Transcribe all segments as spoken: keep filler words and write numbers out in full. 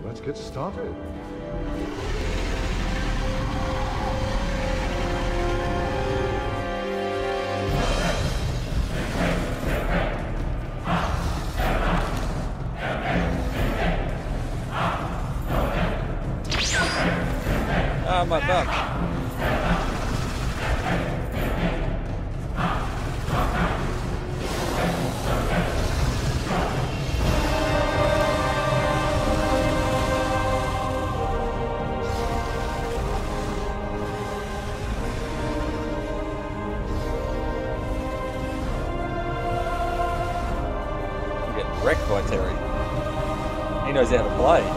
let's get started. Ah, my back. I'm getting wrecked by Terry. He knows how to play.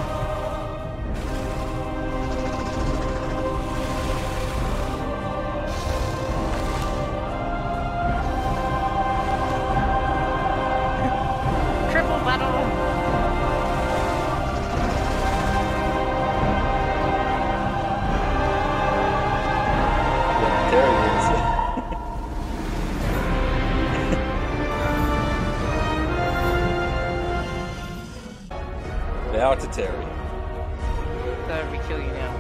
Bow to Terry. Thought we kill you now.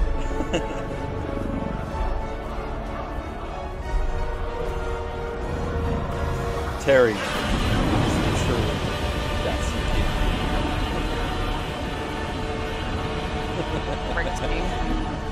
Terry is truly that's your kid. Breaks me.